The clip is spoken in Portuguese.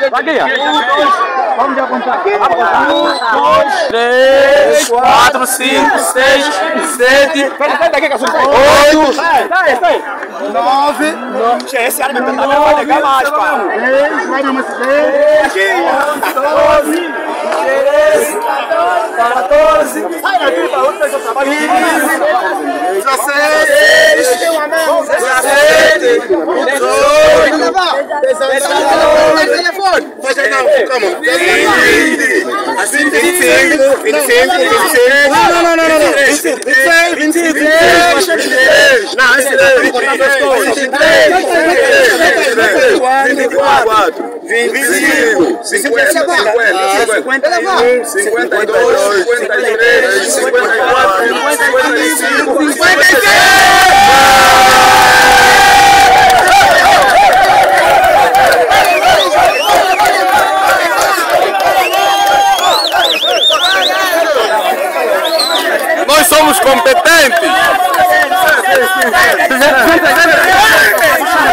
Vamos já contar. 1, 2, 3, 4, 5, 6, 7, 8, 9. Esse ano vai pegar mais, pá. 10, vai mais 10. 12, 13, 14, 15, 16, 17, 18, 25, 50, 51, 52, 53, 54, 55, 56! Nós somos competentes!